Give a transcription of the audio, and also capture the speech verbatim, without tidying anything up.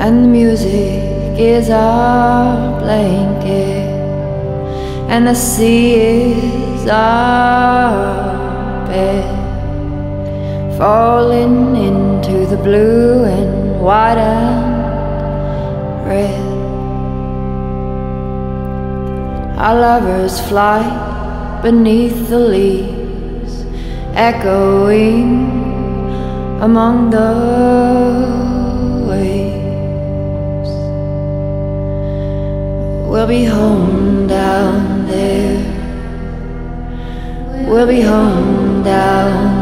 and the music is our blanket, and the sea is our bed, falling into the blue and white and red. Our lovers fly beneath the leaves, echoing among the waves. We'll be home down there, we'll be home down